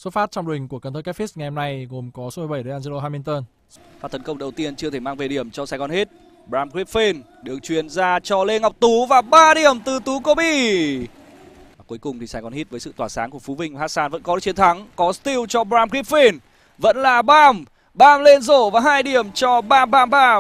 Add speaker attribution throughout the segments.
Speaker 1: Xuất phát trong đội hình của Cần Thơ Catfish ngày hôm nay gồm có số 17 D'Angelo Hamilton.
Speaker 2: Pha tấn công đầu tiên chưa thể mang về điểm cho Sài Gòn Heat. Bram Griffin được truyền ra cho Lê Ngọc Tú và 3 điểm từ Tú Kobe. Và cuối cùng thì Sài Gòn Heat với sự tỏa sáng của Phú Vinh và Hassan vẫn có chiến thắng. Có steal cho Bram Griffin. Vẫn là Bam. Bam lên rổ và 2 điểm cho Bam.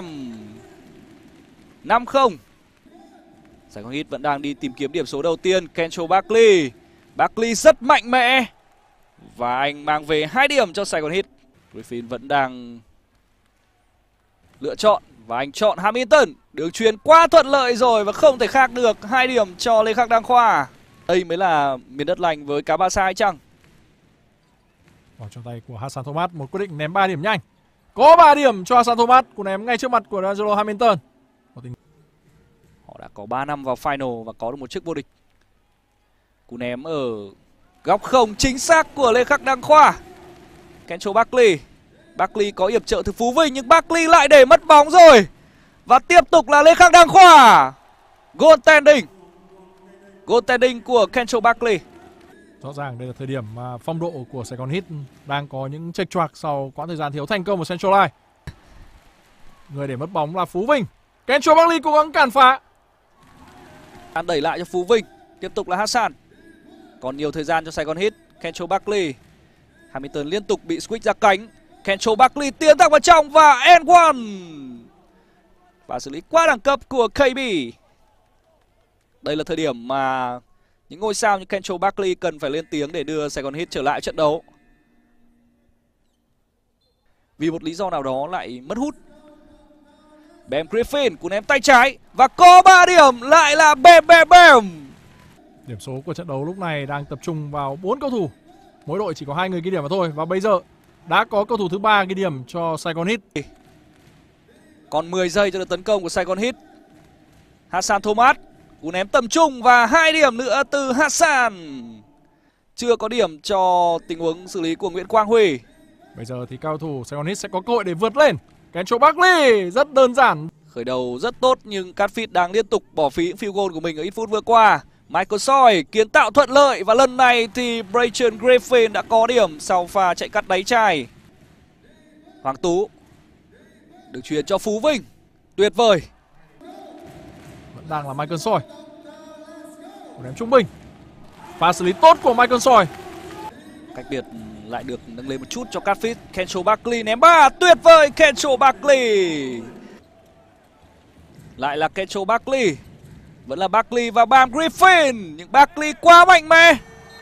Speaker 2: 5-0. Sài Gòn Heat vẫn đang đi tìm kiếm điểm số đầu tiên. Kencho Barkley. Barkley rất mạnh mẽ. Và anh mang về 2 điểm cho Sài Gòn Heat. Griffin vẫn đang lựa chọn. Và anh chọn Hamilton. Đường truyền quá thuận lợi rồi và không thể khác được. 2 điểm cho Lê Khắc Đăng Khoa. Đây mới là miền đất lành với cá ba sa hay chăng?
Speaker 1: Vào trong tay của Hassan Thomas, một quyết định ném 3 điểm nhanh. Có 3 điểm cho Hassan Thomas, cú ném ngay trước mặt của D'Angelo Hamilton.
Speaker 2: Họ đã có 3 năm vào final và có được một chiếc vô địch. Cú ném ở góc không chính xác của Lê Khắc Đăng Khoa. Kencho Barkley. Barkley có yểm trợ từ Phú Vinh nhưng Barkley lại để mất bóng rồi. Và tiếp tục là Lê Khắc Đăng Khoa. Goaltending của Kencho Barkley.
Speaker 1: Rõ ràng đây là thời điểm mà phong độ của Sài Gòn Heat đang có những chệch choạc sau quãng thời gian thiếu thành công của Central Line. Người để mất bóng là Phú Vinh. Kencho Barkley cố gắng cản phá.
Speaker 2: Hắn đẩy lại cho Phú Vinh. Tiếp tục là Hassan. Còn nhiều thời gian cho Sài Gòn Heat. Kencho Barkley. Hamilton liên tục bị switch ra cánh. Kencho Barkley tiến thẳng vào trong và and one. Và xử lý quá đẳng cấp của KB. Đây là thời điểm mà những ngôi sao như Kencho Barkley cần phải lên tiếng để đưa Sài Gòn Heat trở lại trận đấu. Vì một lý do nào đó lại mất hút. Bam Griffin cú ném tay trái và có 3 điểm, lại là Bam.
Speaker 1: Điểm số của trận đấu lúc này đang tập trung vào 4 cầu thủ. Mỗi đội chỉ có 2 người ghi điểm mà thôi. Và bây giờ đã có cầu thủ thứ 3 ghi điểm cho Sài Gòn Heat.
Speaker 2: Còn 10 giây cho đợt tấn công của Sài Gòn Heat. Hassan Thomas cú ném tầm trung và 2 điểm nữa từ Hassan. Chưa có điểm cho tình huống xử lý của Nguyễn Quang Huy.
Speaker 1: Bây giờ thì cao thủ Sài Gòn Heat sẽ có cơ hội để vượt lên. Kencho Barkley rất đơn giản.
Speaker 2: Khởi đầu rất tốt nhưng Catfish đang liên tục bỏ phí những field goal của mình ở ít phút vừa qua. Michael Soi kiến tạo thuận lợi và lần này thì Brayton Griffin đã có điểm sau pha chạy cắt đáy chai. Hoàng Tú được truyền cho Phú Vinh. Tuyệt vời.
Speaker 1: Vẫn đang là Michael Soi. Cú ném trung bình. Pha xử lý tốt của Michael Soi.
Speaker 2: Cách biệt lại được nâng lên một chút cho Catfish. Kencho Barkley ném 3. Tuyệt vời Kencho Barkley. Lại là Kencho Barkley. Vẫn là Barkley và Bam Griffin. Nhưng Barkley quá mạnh mẽ.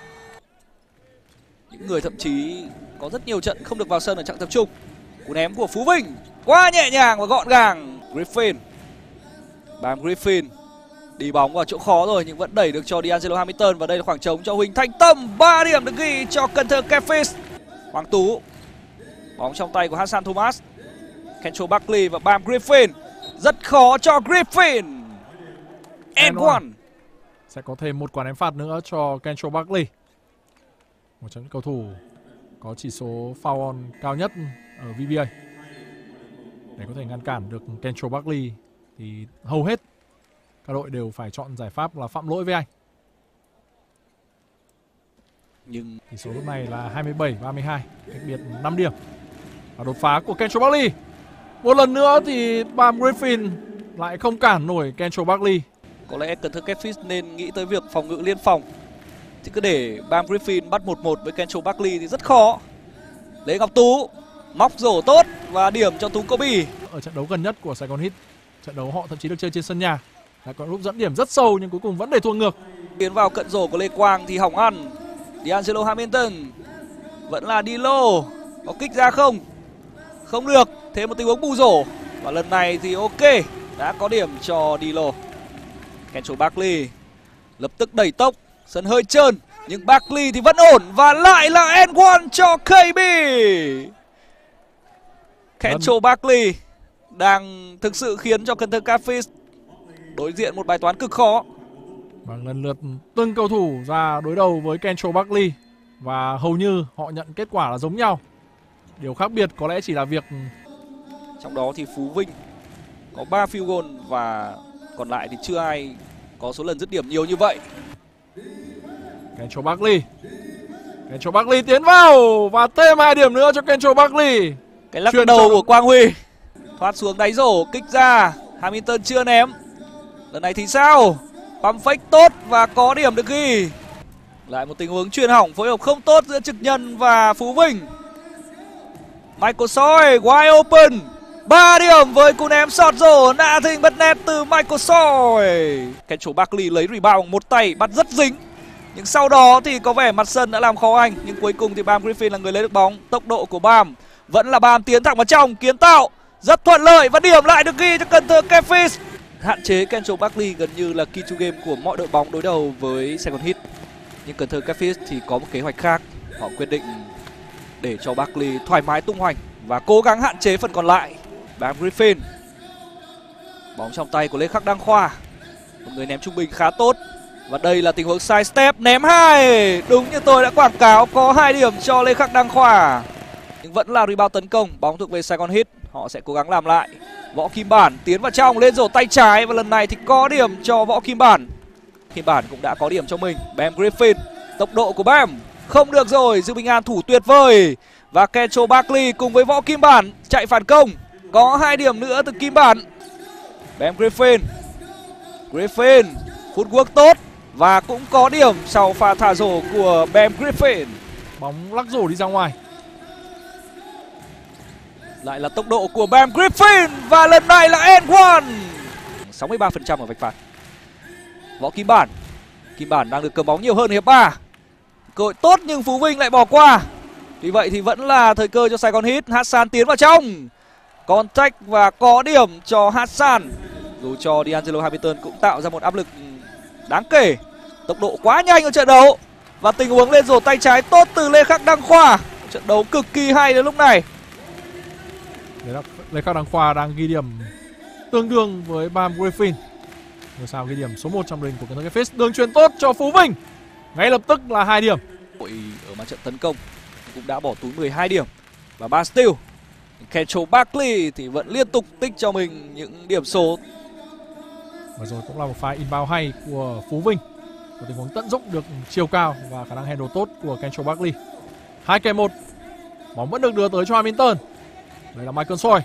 Speaker 2: Những người thậm chí có rất nhiều trận không được vào sân ở trạng tập trung. Cú ném của Phú Vinh quá nhẹ nhàng và gọn gàng. Griffin. Bam Griffin đi bóng vào chỗ khó rồi nhưng vẫn đẩy được cho D'Angelo Hamilton. Và đây là khoảng trống cho Huỳnh Thanh Tâm. 3 điểm được ghi cho Cần Thơ Catfish. Hoàng Tú. Bóng trong tay của Hassan Thomas. Kencho Barkley và Bam Griffin. Rất khó cho Griffin. And one.
Speaker 1: Sẽ có thêm một quả ném phạt nữa cho Kencho Barkley. Một trong những cầu thủ có chỉ số foul on cao nhất ở VBA. Để có thể ngăn cản được Kencho Barkley thì hầu hết các đội đều phải chọn giải pháp là phạm lỗi với anh.
Speaker 2: Nhưng
Speaker 1: tỷ số lúc này là 27-32, cách biệt 5 điểm. Và đột phá của Kencho Barkley. Một lần nữa thì Bam Griffin lại không cản nổi Kencho Barkley.
Speaker 2: Có lẽ Cần Thơ Catfish nên nghĩ tới việc phòng ngự liên phòng. Chứ cứ để Bam Griffin bắt 1-1 với Kencho Barkley thì rất khó. Lê Ngọc Tú móc rổ tốt và điểm cho Tú Kobe.
Speaker 1: Ở trận đấu gần nhất của Sài Gòn Heat, trận đấu họ thậm chí được chơi trên sân nhà, đã có lúc dẫn điểm rất sâu nhưng cuối cùng vẫn để thua ngược.
Speaker 2: Tiến vào cận rổ của Lê Quang thì hỏng ăn. D'Angelo Hamilton. Vẫn là Dilo. Có kích ra không? Không được. Thêm một tình huống bù rổ. Và lần này thì ok. Đã có điểm cho Dilo. Kencho Barkley lập tức đẩy tốc. Sân hơi trơn. Nhưng Barkley thì vẫn ổn. Và lại là and one cho KB. Kencho Barkley đang thực sự khiến cho Cần Thơ Catfish đối diện một bài toán cực khó.
Speaker 1: Và lần lượt từng cầu thủ ra đối đầu với Kencho Barkley và hầu như họ nhận kết quả là giống nhau. Điều khác biệt có lẽ chỉ là việc
Speaker 2: trong đó thì Phú Vinh có 3 field goal và còn lại thì chưa ai có số lần dứt điểm nhiều như vậy.
Speaker 1: Kencho Barkley Kencho Barkley tiến vào và thêm 2 điểm nữa cho Kencho Barkley.
Speaker 2: Cái lắc đầu của Quang Huy. Thoát xuống đáy rổ, kích ra. Hamilton chưa ném. Lần này thì sao? Pump fake tốt và có điểm được ghi. Lại một tình huống chuyền hỏng, phối hợp không tốt giữa Trực Nhân và Phú Vinh. Michael Soi wide open. 3 điểm với cú ném sọt rổ nạ thình bật net từ Michael Soi. Kencho Barkley lấy rebound một tay, bắt rất dính. Nhưng sau đó thì có vẻ mặt sân đã làm khó anh. Nhưng cuối cùng thì Bam Griffin là người lấy được bóng. Tốc độ của Bam vẫn là Bam tiến thẳng vào trong, kiến tạo rất thuận lợi và điểm lại được ghi cho Cần Thơ Catfish. Hạn chế Kencho Barkley gần như là key to game của mọi đội bóng đối đầu với Saigon Heat. Nhưng Cần Thơ Catfish thì có một kế hoạch khác. Họ quyết định để cho Barkley thoải mái tung hoành và cố gắng hạn chế phần còn lại. Bam Griffin. Bóng trong tay của Lê Khắc Đăng Khoa. Một người ném trung bình khá tốt. Và đây là tình huống side step ném 2. Đúng như tôi đã quảng cáo, có 2 điểm cho Lê Khắc Đăng Khoa. Nhưng vẫn là rebound tấn công, bóng thuộc về Saigon Heat. Họ sẽ cố gắng làm lại. Võ Kim Bản tiến vào trong, lên rổ tay trái và lần này thì có điểm cho Võ Kim Bản. Kim Bản cũng đã có điểm cho mình. Bam Griffin, tốc độ của Bam không được rồi, Dư Bình An thủ tuyệt vời. Và Kencho Barkley cùng với Võ Kim Bản chạy phản công. Có 2 điểm nữa từ Kim Bản. Bam Griffin. Griffin footwork tốt và cũng có điểm sau pha thả rổ của Bam Griffin.
Speaker 1: Bóng lắc rổ đi ra ngoài.
Speaker 2: Lại là tốc độ của Bam Griffin và lần này là and one. 63% ở vạch phạt. Võ Kim Bản. Kim Bản đang được cầm bóng nhiều hơn hiệp 3. Cơ hội tốt nhưng Phú Vinh lại bỏ qua. Vì vậy thì vẫn là thời cơ cho Saigon Heat. Hassan tiến vào trong. Contact và có điểm cho Hassan. Dù cho D'Angelo Hamilton cũng tạo ra một áp lực đáng kể. Tốc độ quá nhanh ở trận đấu. Và tình huống lên rổ tay trái tốt từ Lê Khắc Đăng Khoa. Trận đấu cực kỳ hay đến lúc này.
Speaker 1: Lê Khắc Đăng Khoa đang ghi điểm tương đương với Bam Griffin. Ngôi sao ghi điểm số 1 trong đội hình của Cần Thơ Catfish. Đường chuyền tốt cho Phú Vinh. Ngay lập tức là 2 điểm.
Speaker 2: Ở mặt trận tấn công cũng đã bỏ túi 12 điểm và 3 steal. Kencho Barkley thì vẫn liên tục tích cho mình những điểm số.
Speaker 1: Và rồi cũng là một pha inbound hay của Phú Vinh. Một tình huống tận dụng được chiều cao và khả năng handle tốt của Kencho Barkley. 2-1. Bóng vẫn được đưa tới cho Hamilton. Đây là Michael Soi.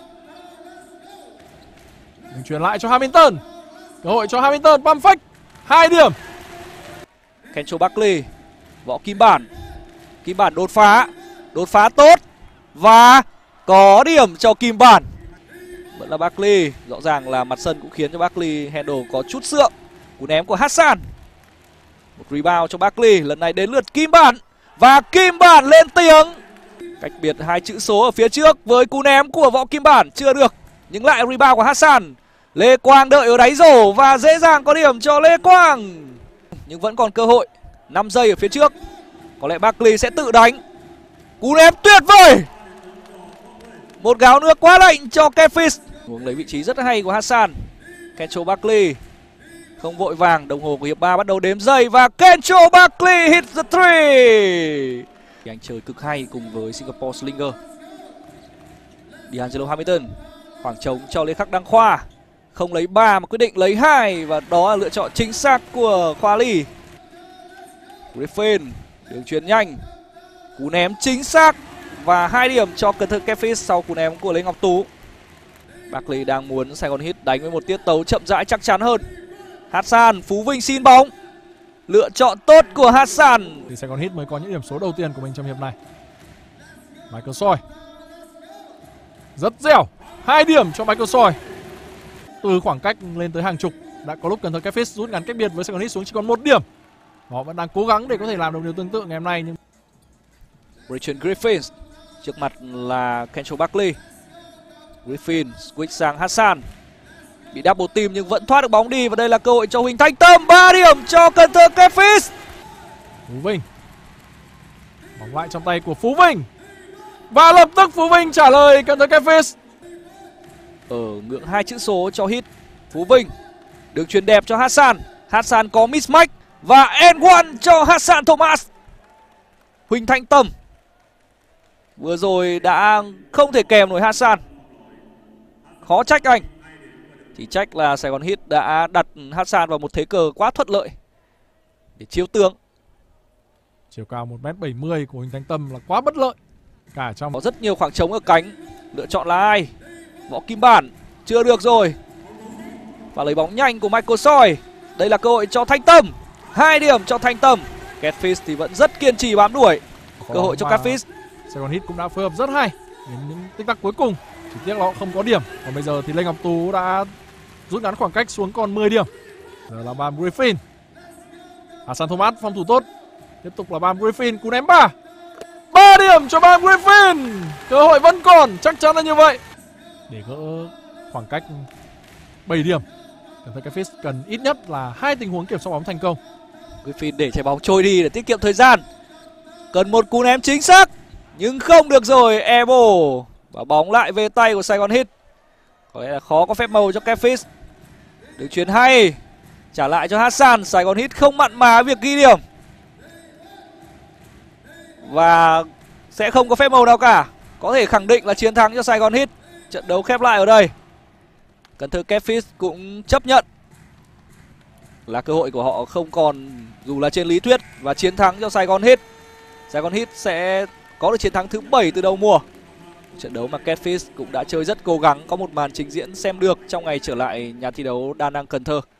Speaker 1: Mình chuyển lại cho Hamilton. Cơ hội cho Hamilton, pump fake. 2 điểm.
Speaker 2: Kencho Barkley. Võ Kim Bản. Kim Bản đột phá. Đột phá tốt. Và có điểm cho Kim Bản. Vẫn là Barkley. Rõ ràng là mặt sân cũng khiến cho Barkley handle có chút sượng. Cú ném của Hassan. Một rebound cho Barkley. Lần này đến lượt Kim Bản. Và Kim Bản lên tiếng. Cách biệt 2 chữ số ở phía trước với cú ném của Võ Kim Bản chưa được. Nhưng lại rebound của Hassan. Lê Quang đợi ở đáy rổ và dễ dàng có điểm cho Lê Quang. Nhưng vẫn còn cơ hội. 5 giây ở phía trước. Có lẽ Barkley sẽ tự đánh. Cú ném tuyệt vời. Một gáo nước quá lạnh cho Catfish. Hướng lấy vị trí rất hay của Hassan. Kencho Barkley không vội vàng. Đồng hồ của hiệp 3 bắt đầu đếm giây. Và Kencho Barkley hit the three. Anh chơi cực hay cùng với Singapore Slinger. D'Angelo Hamilton. Khoảng trống cho Lê Khắc Đăng Khoa. Không lấy 3 mà quyết định lấy 2. Và đó là lựa chọn chính xác của Khoa Ly. Griffin. Đường chuyền nhanh. Cú ném chính xác. Và 2 điểm cho Cần Thơ Catfish sau cú ném của Lê Ngọc Tú. Barkley đang muốn Saigon Heat đánh với một tiết tấu chậm rãi chắc chắn hơn. Hassan. Phú Vinh xin bóng. Lựa chọn tốt của Hassan.
Speaker 1: Thì Saigon Heat mới có những điểm số đầu tiên của mình trong hiệp này. Michael Soi. Rất dẻo. 2 điểm cho Michael Soi. Từ khoảng cách lên tới hàng chục. Đã có lúc Cần Thơ Catfish rút ngắn cách biệt với Saigon Heat xuống chỉ còn 1 điểm. Họ vẫn đang cố gắng để có thể làm được điều tương tự ngày hôm nay. Nhưng
Speaker 2: Richard Griffin. Trước mặt là Kencho Barkley. Griffin switch sang Hassan. Bị double team nhưng vẫn thoát được bóng đi. Và đây là cơ hội cho Huỳnh Thanh Tâm. 3 điểm cho Cần Thơ Catfish.
Speaker 1: Phú Vinh. Bóng lại trong tay của Phú Vinh. Và lập tức Phú Vinh trả lời Cần Thơ Catfish.
Speaker 2: Ở ngưỡng 2 chữ số cho Heat. Phú Vinh. Đường chuyền đẹp cho Hassan. Hassan có mismatch. Và and one cho Hassan Thomas. Huỳnh Thanh Tâm vừa rồi đã không thể kèm nổi Hassan. Khó trách anh. Chỉ trách là Saigon Heat đã đặt Hassan vào một thế cờ quá thuận lợi để chiếu tướng.
Speaker 1: Chiều cao 1m70 của Huỳnh Thanh Tâm là quá bất lợi cả trong.
Speaker 2: Có rất nhiều khoảng trống ở cánh. Lựa chọn là ai? Võ Kim Bản. Chưa được rồi. Và lấy bóng nhanh của Michael Soi. Đây là cơ hội cho Thanh Tâm. 2 điểm cho Thanh Tâm. Catfish thì vẫn rất kiên trì bám đuổi. Cơ hội cho Catfish.
Speaker 1: Saigon Heat cũng đã phối hợp rất hay đến những tích tắc cuối cùng. Chỉ tiếc nó không có điểm. Còn bây giờ thì Lê Ngọc Tú đã rút ngắn khoảng cách xuống còn 10 điểm. Giờ là Bam Griffin. Hassan Thomas phòng thủ tốt. Tiếp tục là Bam Griffin, cú ném 3 điểm cho Bam Griffin. Cơ hội vẫn còn, chắc chắn là như vậy. Để gỡ khoảng cách 7 điểm, cần thấy Catfish cần ít nhất là 2 tình huống kiểm soát bóng thành công.
Speaker 2: Griffin để trái bóng trôi đi để tiết kiệm thời gian. Cần một cú ném chính xác nhưng không được rồi. Airball và bóng lại về tay của Saigon Heat. Có lẽ là khó có phép màu cho Catfish. Đường chuyền hay, trả lại cho Hassan. Saigon Heat không mặn mà việc ghi điểm và sẽ không có phép màu nào cả. Có thể khẳng định là chiến thắng cho Saigon Heat. Trận đấu khép lại ở đây. Cần thơ Catfish cũng chấp nhận là cơ hội của họ không còn dù là trên lý thuyết và chiến thắng cho Saigon Heat. Saigon Heat sẽ có được chiến thắng thứ 7 từ đầu mùa. Trận đấu mà Catfish cũng đã chơi rất cố gắng, có một màn trình diễn xem được trong ngày trở lại nhà thi đấu Đa Năng Cần Thơ.